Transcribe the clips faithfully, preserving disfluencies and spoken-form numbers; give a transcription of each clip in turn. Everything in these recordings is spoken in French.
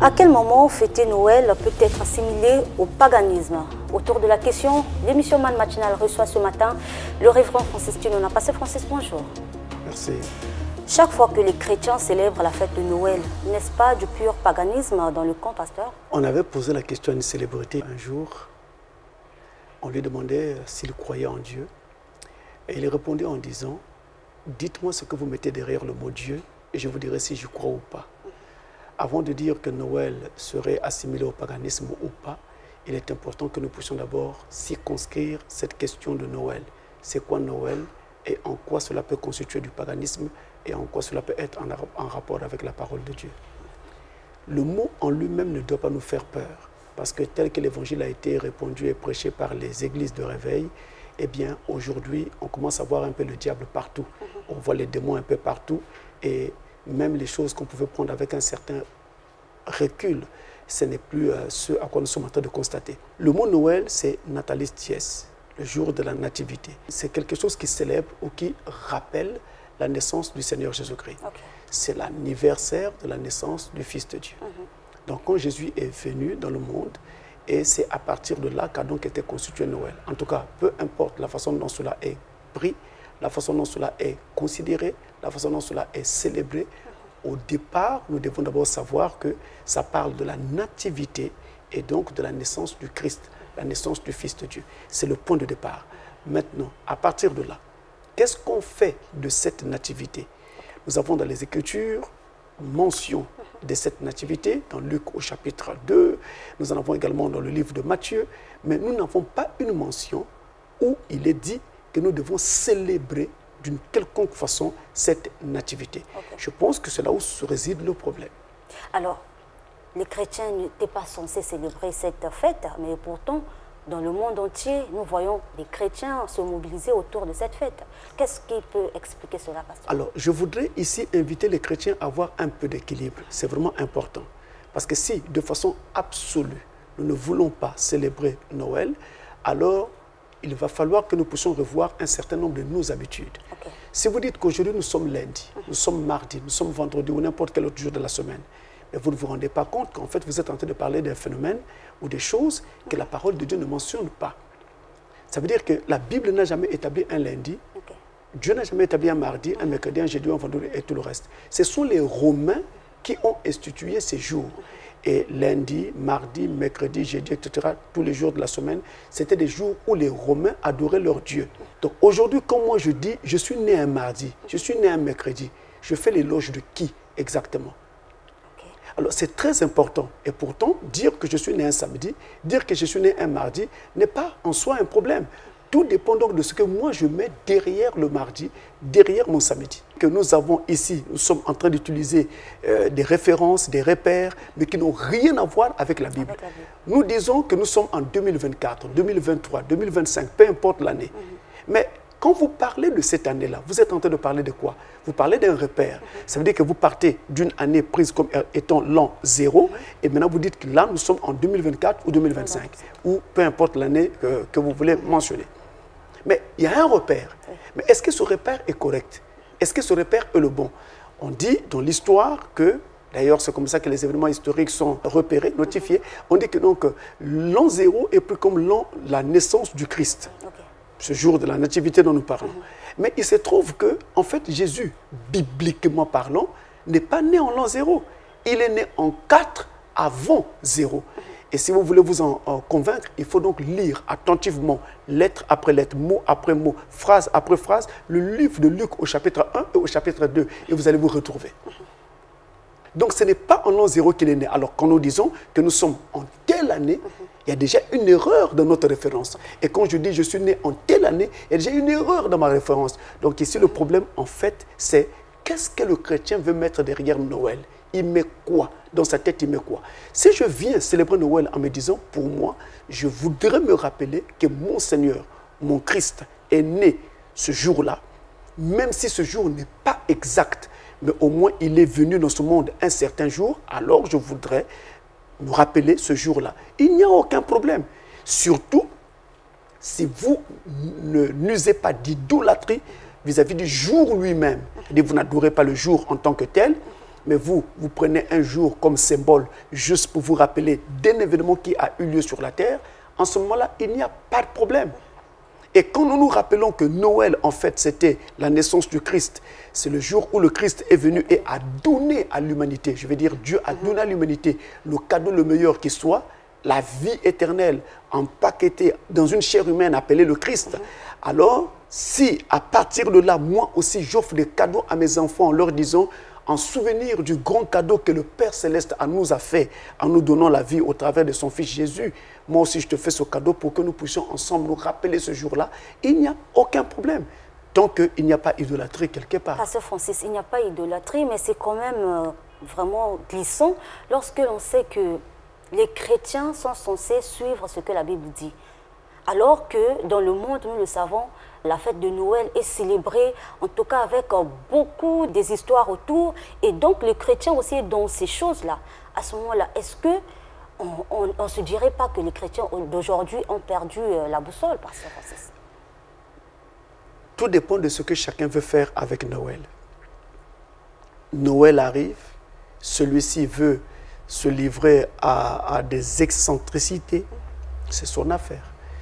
À quel moment fêter Noël peut être assimilé au paganisme? Autour de la question, l'émission Man Matinale reçoit ce matin le révérend Francis Tinouna. Pasteur Francis, bonjour. Merci. Chaque fois que les chrétiens célèbrent la fête de Noël, n'est-ce pas du pur paganisme dans le camp, pasteur? On avait posé la question à une célébrité un jour. On lui demandait s'il croyait en Dieu. Et il répondait en disant, dites-moi ce que vous mettez derrière le mot Dieu et je vous dirai si je crois ou pas. Avant de dire que Noël serait assimilé au paganisme ou pas, il est important que nous puissions d'abord circonscrire cette question de Noël. C'est quoi Noël et en quoi cela peut constituer du paganisme et en quoi cela peut être en, en rapport avec la parole de Dieu. Le mot en lui-même ne doit pas nous faire peur, parce que tel que l'évangile a été répandu et prêché par les églises de réveil, eh bien aujourd'hui on commence à voir un peu le diable partout. On voit les démons un peu partout et même les choses qu'on pouvait prendre avec un certain recul, ce n'est plus euh, ce à quoi nous sommes en train de constater. Le mot Noël, c'est Natalis Dies, le jour de la nativité. C'est quelque chose qui célèbre ou qui rappelle la naissance du Seigneur Jésus-Christ. Okay. C'est l'anniversaire de la naissance du Fils de Dieu. Mm-hmm. Donc quand Jésus est venu dans le monde, et c'est à partir de là qu'a donc été constitué Noël. En tout cas, peu importe la façon dont cela est pris, la façon dont cela est considéré, la façon dont cela est célébré. Au départ, nous devons d'abord savoir que ça parle de la nativité et donc de la naissance du Christ, la naissance du Fils de Dieu. C'est le point de départ. Maintenant, à partir de là, qu'est-ce qu'on fait de cette nativité? Nous avons dans les Écritures mention de cette nativité, dans Luc au chapitre deux, nous en avons également dans le livre de Matthieu, mais nous n'avons pas une mention où il est dit que nous devons célébrer d'une quelconque façon cette nativité. Okay. Je pense que c'est là où se réside le problème. Alors, les chrétiens n'étaient pas censés célébrer cette fête, mais pourtant, dans le monde entier, nous voyons les chrétiens se mobiliser autour de cette fête. Qu'est-ce qui peut expliquer cela, pasteur? Alors, je voudrais ici inviter les chrétiens à avoir un peu d'équilibre. C'est vraiment important. Parce que si, de façon absolue, nous ne voulons pas célébrer Noël, alors il va falloir que nous puissions revoir un certain nombre de nos habitudes. Okay. Si vous dites qu'aujourd'hui nous sommes lundi, nous sommes mardi, nous sommes vendredi ou n'importe quel autre jour de la semaine, mais vous ne vous rendez pas compte qu'en fait vous êtes en train de parler d'un phénomène ou des choses que la parole de Dieu ne mentionne pas. Ça veut dire que la Bible n'a jamais établi un lundi, okay. Dieu n'a jamais établi un mardi, un mercredi, un jeudi, un vendredi et tout le reste. Ce sont les Romains qui ont institué ces jours. Et lundi, mardi, mercredi, jeudi, et cetera, tous les jours de la semaine, c'était des jours où les Romains adoraient leur Dieu. Donc aujourd'hui, quand moi je dis, je suis né un mardi, je suis né un mercredi, je fais l'éloge de qui exactement? Okay. Alors c'est très important. Et pourtant, dire que je suis né un samedi, dire que je suis né un mardi, n'est pas en soi un problème. Tout dépend donc de ce que moi je mets derrière le mardi, derrière mon samedi. Que nous avons ici, nous sommes en train d'utiliser euh, des références, des repères, mais qui n'ont rien à voir avec la Bible. Avec la Bible. Nous disons que nous sommes en deux mille vingt-quatre, deux mille vingt-trois, deux mille vingt-cinq, peu importe l'année. Mm-hmm. Mais quand vous parlez de cette année-là, vous êtes en train de parler de quoi? Vous parlez d'un repère. Mm-hmm. Ça veut dire que vous partez d'une année prise comme étant l'an zéro, mm-hmm. et maintenant vous dites que là, nous sommes en deux mille vingt-quatre ou deux mille vingt-cinq, mm-hmm. ou peu importe l'année que, que vous voulez mm-hmm. mentionner. Mais il y a un repère. Oui. Mais est-ce que ce repère est correct? Est-ce que ce repère est le bon? On dit dans l'histoire que, d'ailleurs c'est comme ça que les événements historiques sont repérés, notifiés, mm-hmm. on dit que donc l'an zéro est plus comme l'an, la naissance du Christ. Okay. Ce jour de la nativité dont nous parlons. Mm-hmm. Mais il se trouve que, en fait, Jésus, bibliquement parlant, n'est pas né en l'an zéro. Il est né en quatre avant zéro. Mm-hmm. Et si vous voulez vous en, en convaincre, il faut donc lire attentivement, lettre après lettre, mot après mot, phrase après phrase, le livre de Luc au chapitre un et au chapitre deux, et vous allez vous retrouver. Donc ce n'est pas en l'an zéro qu'il est né. Alors quand nous disons que nous sommes en telle année, il y a déjà une erreur dans notre référence. Et quand je dis je suis né en telle année, il y a déjà une erreur dans ma référence. Donc ici le problème en fait, c'est qu'est-ce que le chrétien veut mettre derrière Noël? Il met quoi? Dans sa tête, il met quoi? Si je viens célébrer Noël en me disant, pour moi, je voudrais me rappeler que mon Seigneur, mon Christ, est né ce jour-là, même si ce jour n'est pas exact, mais au moins il est venu dans ce monde un certain jour, alors je voudrais me rappeler ce jour-là. Il n'y a aucun problème. Surtout, si vous ne n'usez pas d'idolâtrie vis-à-vis du jour lui-même, vous n'adorez pas le jour en tant que tel, Mais vous, vous prenez un jour comme symbole juste pour vous rappeler d'un événement qui a eu lieu sur la terre. En ce moment-là, il n'y a pas de problème. Et quand nous nous rappelons que Noël, en fait, c'était la naissance du Christ, c'est le jour où le Christ est venu et a donné à l'humanité, je veux dire, Dieu a donné à l'humanité le cadeau le meilleur qui soit, la vie éternelle empaquetée dans une chair humaine appelée le Christ. Alors, si à partir de là, moi aussi, j'offre des cadeaux à mes enfants en leur disant, en souvenir du grand cadeau que le Père Céleste nous a fait en nous donnant la vie au travers de son Fils Jésus, moi aussi je te fais ce cadeau pour que nous puissions ensemble nous rappeler ce jour-là. Il n'y a aucun problème, tant qu'il n'y a pas idolâtrie quelque part. Pasteur Francis, il n'y a pas idolâtrie, mais c'est quand même euh, vraiment glissant lorsque l'on sait que les chrétiens sont censés suivre ce que la Bible dit. Alors que dans le monde, nous le savons, la fête de Noël est célébrée, en tout cas avec euh, beaucoup des histoires autour. Et donc, les chrétiens aussi dans ces choses-là. À ce moment-là, est-ce que on ne se dirait pas que les chrétiens d'aujourd'hui ont perdu euh, la boussole, Pasteur Francis? Tout dépend de ce que chacun veut faire avec Noël. Noël arrive, celui-ci veut se livrer à, à des excentricités, c'est son affaire.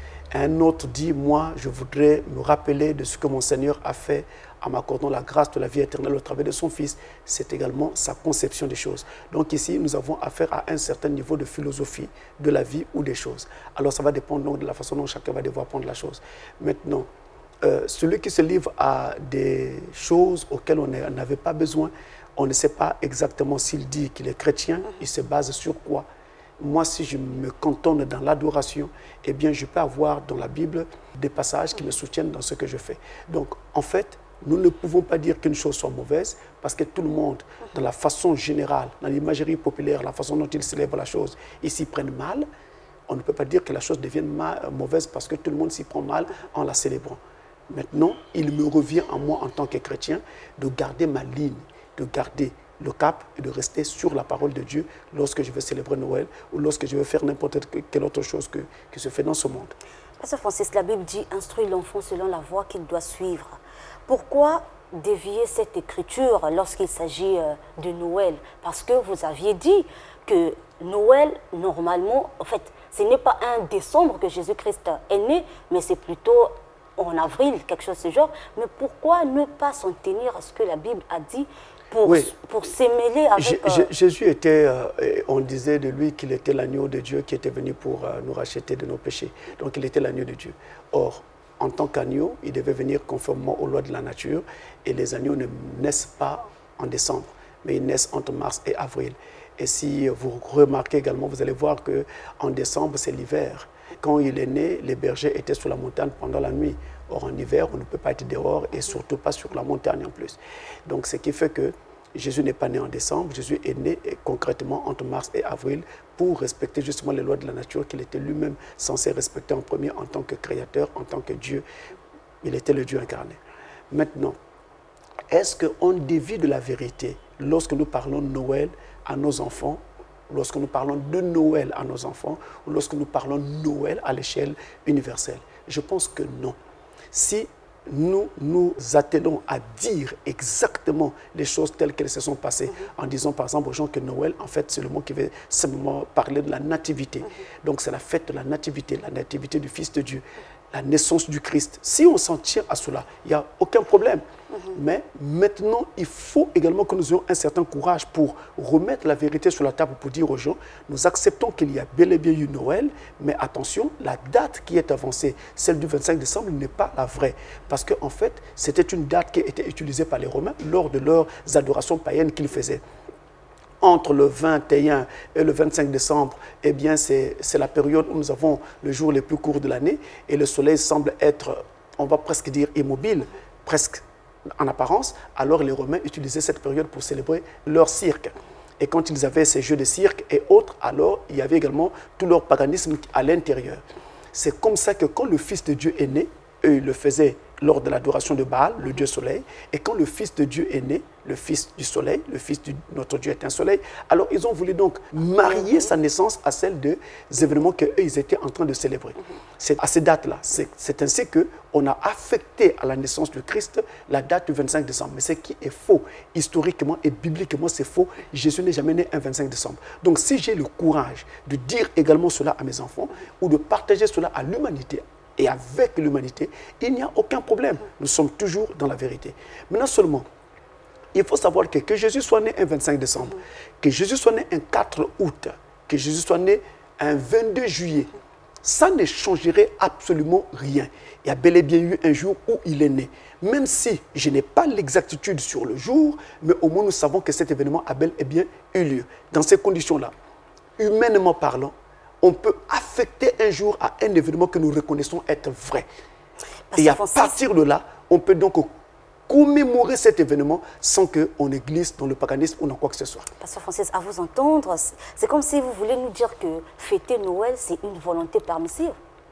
Un autre dit, moi, je voudrais me rappeler de ce que mon Seigneur a fait en m'accordant la grâce de la vie éternelle au travers de son Fils. C'est également sa conception des choses. Donc ici, nous avons affaire à un certain niveau de philosophie de la vie ou des choses. Alors ça va dépendre donc de la façon dont chacun va devoir prendre la chose. Maintenant, euh, celui qui se livre à des choses auxquelles on n'avait pas besoin, on ne sait pas exactement s'il dit qu'il est chrétien, il se base sur quoi. Moi, si je me cantonne dans l'adoration, eh bien, je peux avoir dans la Bible des passages qui me soutiennent dans ce que je fais. Donc, en fait, nous ne pouvons pas dire qu'une chose soit mauvaise parce que tout le monde, dans la façon générale, dans l'imagerie populaire, la façon dont ils célèbrent la chose, ils s'y prennent mal. On ne peut pas dire que la chose devienne mal, mauvaise parce que tout le monde s'y prend mal en la célébrant. Maintenant, il me revient à moi en tant que chrétien de garder ma ligne, de garder le cap et de rester sur la parole de Dieu lorsque je veux célébrer Noël ou lorsque je veux faire n'importe quelle autre chose que, qui se fait dans ce monde. Pasteur Francis, la Bible dit « Instruis l'enfant selon la voie qu'il doit suivre ». Pourquoi dévier cette écriture lorsqu'il s'agit de Noël? Parce que vous aviez dit que Noël, normalement, en fait, ce n'est pas un décembre que Jésus-Christ est né, mais c'est plutôt en avril, quelque chose de ce genre. Mais pourquoi ne pas s'en tenir à ce que la Bible a dit pour, oui. pour s'émêler avec... J euh... Jésus était, euh, on disait de lui qu'il était l'agneau de Dieu qui était venu pour euh, nous racheter de nos péchés. Donc il était l'agneau de Dieu. Or, en tant qu'agneau, il devait venir conformément aux lois de la nature. Et les agneaux ne naissent pas en décembre, mais ils naissent entre mars et avril. Et si vous remarquez également, vous allez voir qu'en décembre, c'est l'hiver. Quand il est né, les bergers étaient sur la montagne pendant la nuit. Or, en hiver, on ne peut pas être dehors et surtout pas sur la montagne en plus. Donc, ce qui fait que Jésus n'est pas né en décembre. Jésus est né concrètement entre mars et avril pour respecter justement les lois de la nature qu'il était lui-même censé respecter en premier en tant que créateur, en tant que Dieu. Il était le Dieu incarné. Maintenant, est-ce qu'on dévie de la vérité lorsque nous parlons de Noël à nos enfants, lorsque nous parlons de Noël à nos enfants, ou lorsque nous parlons de Noël à l'échelle universelle? Je pense que non. Si nous nous attelons à dire exactement les choses telles qu'elles se sont passées, mm-hmm. en disant par exemple aux gens que Noël, en fait, c'est le mot qui veut simplement parler de la nativité. Mm-hmm. Donc c'est la fête de la nativité, la nativité du Fils de Dieu, la naissance du Christ. Si on s'en tient à cela, il n'y a aucun problème. Mm-hmm. Mais maintenant, il faut également que nous ayons un certain courage pour remettre la vérité sur la table, pour dire aux gens, nous acceptons qu'il y a bel et bien eu Noël, mais attention, la date qui est avancée, celle du vingt-cinq décembre, n'est pas la vraie. Parce qu'en en fait, c'était une date qui était utilisée par les Romains lors de leurs adorations païennes qu'ils faisaient. Entre le vingt et un et le vingt-cinq décembre, eh bien, c'est la période où nous avons le jour le plus court de l'année et le soleil semble être, on va presque dire, immobile, presque en apparence. Alors les Romains utilisaient cette période pour célébrer leur cirque. Et quand ils avaient ces jeux de cirque et autres, alors il y avait également tout leur paganisme à l'intérieur. C'est comme ça que quand le Fils de Dieu est né, eux, ils le faisaient lors de l'adoration de Baal, le dieu soleil, et quand le fils de Dieu est né, le fils du soleil, le fils de notre Dieu est un soleil, alors ils ont voulu donc marier sa naissance à celle des événements qu'eux, ils étaient en train de célébrer. C'est à ces dates-là, c'est ainsi qu'on a affecté à la naissance du Christ la date du vingt-cinq décembre. Mais ce qui est faux, historiquement et bibliquement, c'est faux. Jésus n'est jamais né un vingt-cinq décembre. Donc si j'ai le courage de dire également cela à mes enfants, ou de partager cela à l'humanité, et avec l'humanité, il n'y a aucun problème. Nous sommes toujours dans la vérité. Maintenant seulement, il faut savoir que, que Jésus soit né un vingt-cinq décembre, que Jésus soit né un quatre août, que Jésus soit né un vingt-deux juillet, ça ne changerait absolument rien. Il y a bel et bien eu un jour où il est né. Même si je n'ai pas l'exactitude sur le jour, mais au moins nous savons que cet événement a bel et bien eu lieu. Dans ces conditions-là, humainement parlant, on peut affecter un jour à un événement que nous reconnaissons être vrai. Et à partir de là, on peut donc commémorer cet événement sans qu'on glisse dans le paganisme ou dans quoi que ce soit. Pasteur Francis, à vous entendre, c'est comme si vous voulez nous dire que fêter Noël, c'est une volonté permissive.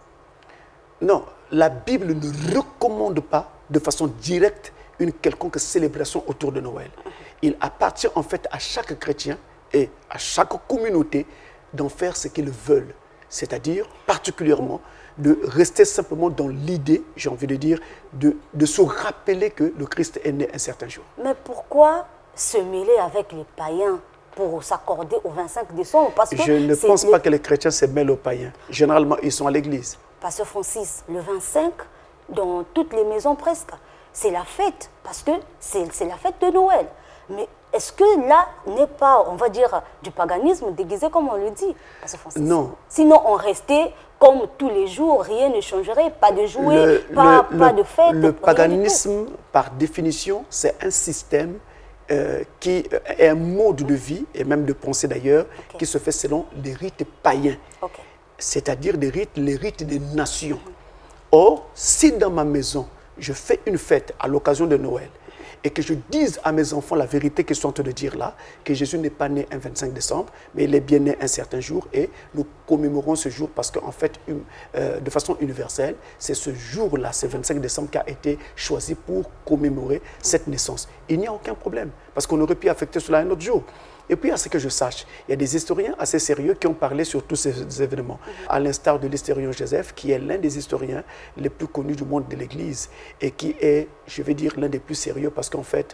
Non, la Bible ne recommande pas de façon directe une quelconque célébration autour de Noël. Il appartient en fait à chaque chrétien et à chaque communauté d'en faire ce qu'ils veulent, c'est-à-dire particulièrement de rester simplement dans l'idée, j'ai envie de dire, de, de se rappeler que le Christ est né un certain jour. Mais pourquoi se mêler avec les païens pour s'accorder au vingt-cinq décembre? Parce que je ne pense pas que les chrétiens se mêlent aux païens. Généralement, ils sont à l'église. Pasteur Francis, le vingt-cinq, dans toutes les maisons presque, c'est la fête, parce que c'est la fête de Noël. Mais est-ce que là n'est pas, on va dire, du paganisme déguisé comme on le dit, Pasteur Francis? Non. Sinon, on restait comme tous les jours, rien ne changerait, pas de jouets, le, pas, le, pas de fête. Le paganisme, par définition, c'est un système euh, qui est un mode de vie, et même de pensée d'ailleurs, okay. qui se fait selon les rites païens. Okay. C'est-à-dire des rites, les rites des nations. Mm-hmm. Or, si dans ma maison, je fais une fête à l'occasion de Noël, et que je dise à mes enfants la vérité qu'ils sont en train de dire là, que Jésus n'est pas né un vingt-cinq décembre, mais il est bien né un certain jour, et nous commémorons ce jour parce qu'en fait, une, euh, de façon universelle, c'est ce jour-là, ce vingt-cinq décembre, qui a été choisi pour commémorer cette naissance. Il n'y a aucun problème, parce qu'on aurait pu affecter cela un autre jour. Et puis, à ce que je sache, il y a des historiens assez sérieux qui ont parlé sur tous ces événements, à l'instar de l'historien Joseph, qui est l'un des historiens les plus connus du monde de l'Église et qui est, je vais dire, l'un des plus sérieux parce qu'en fait,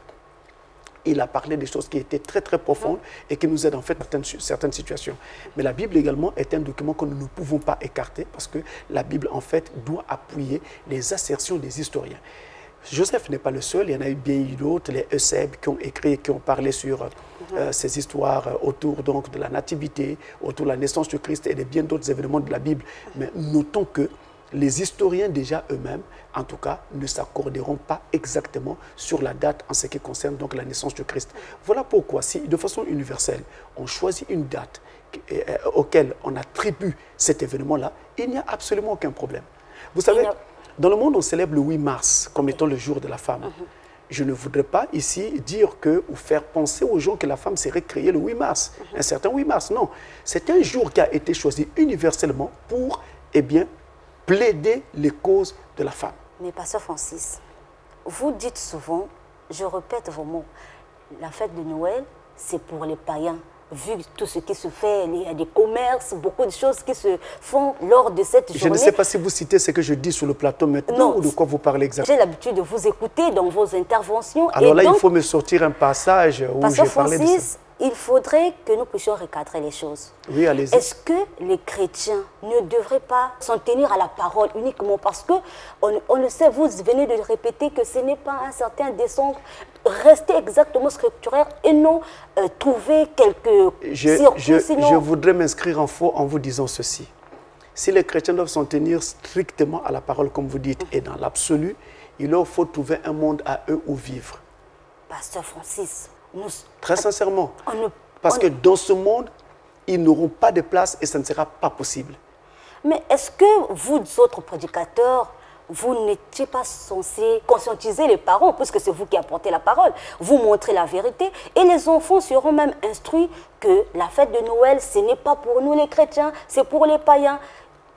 il a parlé des choses qui étaient très, très profondes et qui nous aident en fait dans certaines, certaines situations. Mais la Bible également est un document que nous ne pouvons pas écarter parce que la Bible, en fait, doit appuyer les assertions des historiens. Joseph n'est pas le seul, il y en a eu bien eu d'autres, les Eusèbe qui ont écrit, qui ont parlé sur euh, ces histoires autour donc, de la nativité, autour de la naissance du Christ et de bien d'autres événements de la Bible. Mais notons que les historiens déjà eux-mêmes, en tout cas, ne s'accorderont pas exactement sur la date en ce qui concerne donc la naissance du Christ. Voilà pourquoi, si de façon universelle, on choisit une date euh, auquel on attribue cet événement-là, il n'y a absolument aucun problème. Vous savez, dans le monde, on célèbre le huit mars comme étant le jour de la femme. Uh-huh. Je ne voudrais pas ici dire que, ou faire penser aux gens que la femme serait créée le huit mars, uh-huh. un certain huit mars. Non, c'est un jour qui a été choisi universellement pour, eh bien, plaider les causes de la femme. Mais Pasteur Francis, vous dites souvent, je répète vos mots, la fête de Noël, c'est pour les païens. Vu tout ce qui se fait, il y a des commerces, beaucoup de choses qui se font lors de cette journée. Je ne sais pas si vous citez ce que je dis sur le plateau maintenant non, ou de quoi vous parlez exactement. J'ai l'habitude de vous écouter dans vos interventions. Alors et là, donc, il faut me sortir un passage où j'ai parlé de ça. Il faudrait que nous puissions recadrer les choses. Oui, allez-y. Est-ce que les chrétiens ne devraient pas s'en tenir à la parole uniquement parce que, on, on le sait, vous venez de répéter que ce n'est pas un certain décembre. Restez exactement scripturaire et non euh, trouver quelques je, circuits, je, sinon... je voudrais m'inscrire en faux en vous disant ceci. Si les chrétiens doivent s'en tenir strictement à la parole, comme vous dites, mm-hmm. et dans l'absolu, il leur faut trouver un monde à eux où vivre. Pasteur Francis... Nous, Très sincèrement, ne, parce que dans ce monde, ils n'auront pas de place et ça ne sera pas possible. Mais est-ce que vous autres prédicateurs, vous n'étiez pas censés conscientiser les parents, puisque c'est vous qui apportez la parole, vous montrez la vérité, et les enfants seront même instruits que la fête de Noël, ce n'est pas pour nous les chrétiens, c'est pour les païens.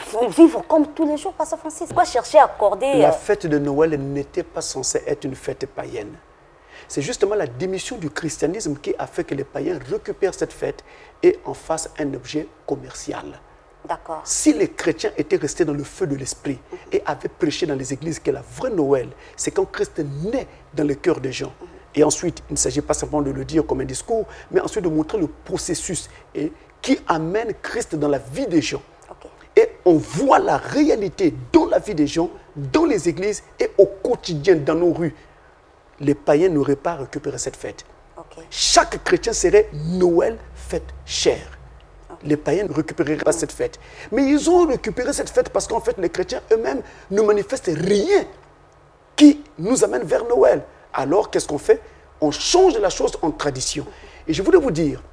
vivre comme tous les jours, Pasteur Francis. Pourquoi chercher à accorder... La fête de Noël n'était pas censée être une fête païenne. C'est justement la démission du christianisme qui a fait que les païens récupèrent cette fête et en fassent un objet commercial. D'accord. Si les chrétiens étaient restés dans le feu de l'esprit mm-hmm. et avaient prêché dans les églises que la vraie Noël, c'est quand Christ naît dans le cœur des gens. Mm-hmm. Et ensuite, il ne s'agit pas simplement de le dire comme un discours, mais ensuite de montrer le processus et, qui amène Christ dans la vie des gens. Okay. Et on voit la réalité dans la vie des gens, dans les églises et au quotidien, dans nos rues. Les païens n'auraient pas récupéré cette fête. Okay. Chaque chrétien serait Noël fête chère. Okay. Les païens ne récupéreraient pas mmh. cette fête. Mais ils ont récupéré cette fête parce qu'en fait, les chrétiens eux-mêmes ne manifestent rien qui nous amène vers Noël. Alors, qu'est-ce qu'on fait? On change la chose en tradition. Et je voudrais vous dire,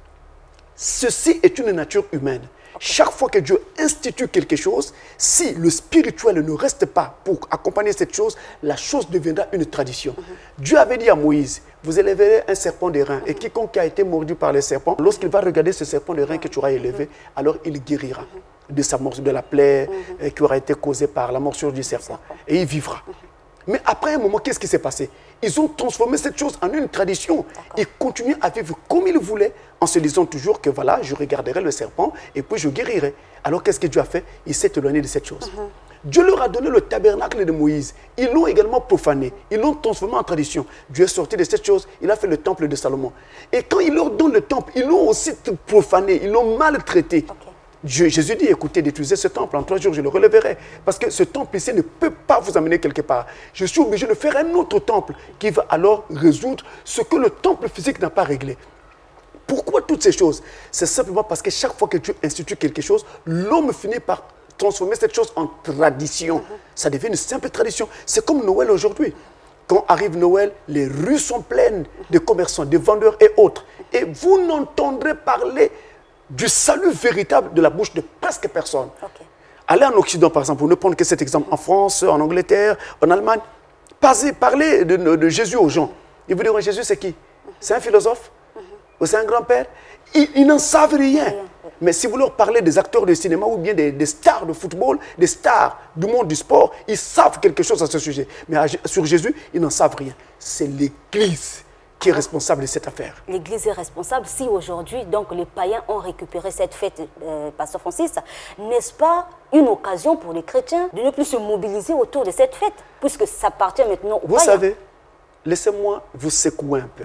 ceci est une nature humaine. Okay. Chaque fois que Dieu institue quelque chose, si le spirituel ne reste pas pour accompagner cette chose, la chose deviendra une tradition. Mm-hmm. Dieu avait dit à Moïse, vous élèverez un serpent de rein, mm-hmm. et quiconque a été mordu par les serpents, lorsqu'il va regarder ce serpent de rein que tu auras élevé, mm-hmm. alors il guérira mm-hmm. de sa morsure, de la plaie mm-hmm. qui aura été causée par la morsure du serpent. serpent. Et il vivra. Mm-hmm. Mais après un moment, qu'est-ce qui s'est passé? Ils ont transformé cette chose en une tradition. Ils continuent à vivre comme ils voulaient, en se disant toujours que voilà, je regarderai le serpent et puis je guérirai. Alors qu'est-ce que Dieu a fait? Il s'est éloigné de cette chose. Mm-hmm. Dieu leur a donné le tabernacle de Moïse. Ils l'ont également profané. Ils l'ont transformé en tradition. Dieu est sorti de cette chose. Il a fait le temple de Salomon. Et quand il leur donne le temple, ils l'ont aussi profané. Ils l'ont maltraité. Okay. Dieu, Jésus dit, écoutez, détruisez ce temple, en trois jours je le releverai. Parce que ce temple ici ne peut pas vous amener quelque part. Je suis obligé de faire un autre temple qui va alors résoudre ce que le temple physique n'a pas réglé. Pourquoi toutes ces choses? C'est simplement parce que chaque fois que Dieu institue quelque chose, l'homme finit par transformer cette chose en tradition. Mm-hmm. Ça devient une simple tradition. C'est comme Noël aujourd'hui. Quand arrive Noël, les rues sont pleines de commerçants, de vendeurs et autres. Et vous n'entendrez parler du salut véritable de la bouche de presque personne. Okay. Allez en Occident, par exemple, pour ne prendre que cet exemple, en France, en Angleterre, en Allemagne, parlez de, de, de Jésus aux gens. Ils vous diront, Jésus, c'est qui? C'est un philosophe? Mm-hmm. Ou c'est un grand-père? Ils, ils n'en savent rien. Mm-hmm. Mais si vous leur parlez des acteurs de cinéma ou bien des, des stars de football, des stars du monde du sport, ils savent quelque chose à ce sujet. Mais à, sur Jésus, ils n'en savent rien. C'est l'Église qui est responsable de cette affaire. L'Église est responsable. Si aujourd'hui, donc, les païens ont récupéré cette fête, euh, Pasteur Francis, n'est-ce pas une occasion pour les chrétiens de ne plus se mobiliser autour de cette fête, puisque ça appartient maintenant aux Vous païens? savez, laissez-moi vous secouer un peu.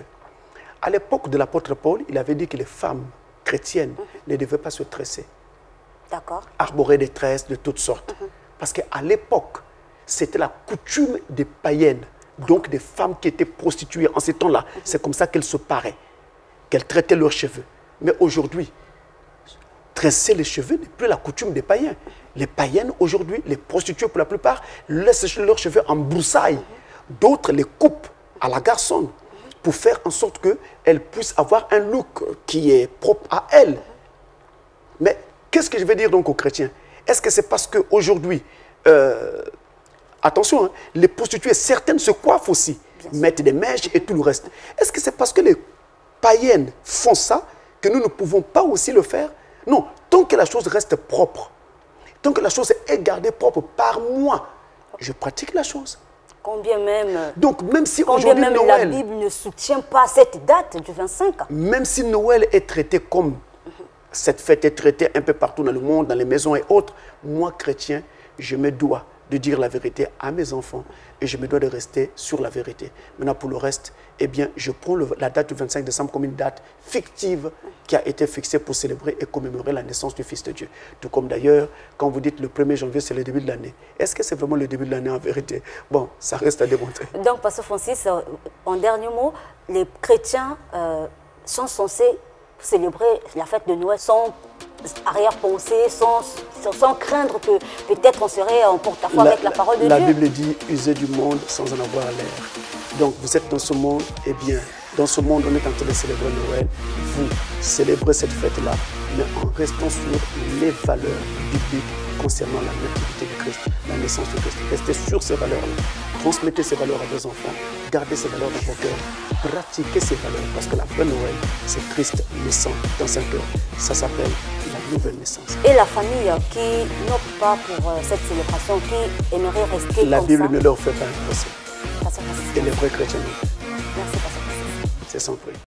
À l'époque de l'apôtre Paul, il avait dit que les femmes chrétiennes mm-hmm. ne devaient pas se tresser. D'accord. Arborer des tresses de toutes sortes. Mm-hmm. Parce qu'à l'époque, c'était la coutume des païennes. Donc des femmes qui étaient prostituées en ces temps-là, mm-hmm. c'est comme ça qu'elles se paraient, qu'elles traitaient leurs cheveux. Mais aujourd'hui, tresser les cheveux n'est plus la coutume des païens. Les païennes aujourd'hui, les prostituées pour la plupart, laissent leurs cheveux en broussailles. Mm-hmm. D'autres les coupent à la garçonne mm-hmm. pour faire en sorte qu'elles puissent avoir un look qui est propre à elles. Mm-hmm. Mais qu'est-ce que je vais dire donc aux chrétiens? Est-ce que c'est parce qu'aujourd'hui, euh, attention, hein, les prostituées, certaines se coiffent aussi, mettent des mèches et tout le reste. Est-ce que c'est parce que les païennes font ça que nous ne pouvons pas aussi le faire? Non, tant que la chose reste propre, tant que la chose est gardée propre par moi, je pratique la chose. Combien même, Donc, même si combien aujourd'hui même Noël, la Bible ne soutient pas cette date du vingt-cinq. Même si Noël est traité comme cette fête est traitée un peu partout dans le monde, dans les maisons et autres, moi, chrétien, je me dois de dire la vérité à mes enfants et je me dois de rester sur la vérité. Maintenant, pour le reste, eh bien, je prends le, la date du vingt-cinq décembre comme une date fictive qui a été fixée pour célébrer et commémorer la naissance du Fils de Dieu. Tout comme d'ailleurs, quand vous dites le premier janvier, c'est le début de l'année. Est-ce que c'est vraiment le début de l'année en vérité? Bon, ça reste à démontrer. Donc, Pasteur Francis, en dernier mot, les chrétiens euh, sont censés célébrer la fête de Noël sans arrière-pensée, sans, sans, sans craindre que peut-être on serait en porte-à-faux avec la parole de la Dieu. La Bible dit « Usez du monde sans en avoir l'air ». Donc vous êtes dans ce monde, eh bien, dans ce monde on est en train de célébrer Noël. Vous célébrez cette fête-là, mais en restant sur les valeurs bibliques concernant la nativité de Christ, la naissance de Christ. Restez sur ces valeurs-là. Transmettez ces valeurs à vos enfants. Gardez ces valeurs dans vos cœurs. Pratiquez ces valeurs. Parce que la vraie Noël, c'est Christ naissant dans un cœur. Ça s'appelle la nouvelle naissance. Et la famille qui n'opte pas pour euh, cette célébration, qui aimerait rester La comme Bible ça. ne leur fait pas un procès. Pasteur Francis. Et les vrais chrétiens non plus. Merci, Pasteur Francis. C'est sans prix.